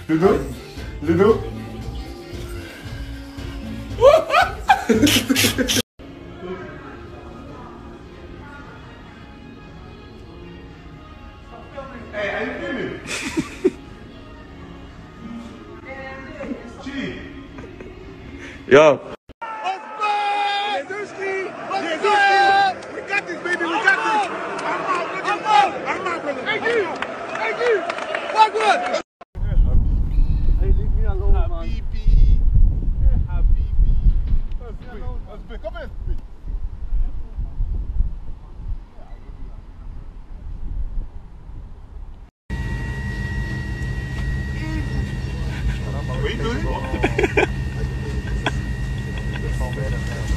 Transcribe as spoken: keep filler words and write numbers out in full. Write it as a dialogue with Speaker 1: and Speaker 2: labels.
Speaker 1: Ludo? Ludo? Hey, are you filming? Chi.
Speaker 2: Yo.
Speaker 1: We got this, baby. We got this. I'm out. I'm out. I'm out, brother. Thank you. Thank you. What good?
Speaker 3: Hey, leave me alone, man.
Speaker 1: Habibi. Habibi. Let's spin. Let's spin. Come here, spin. What are you doing?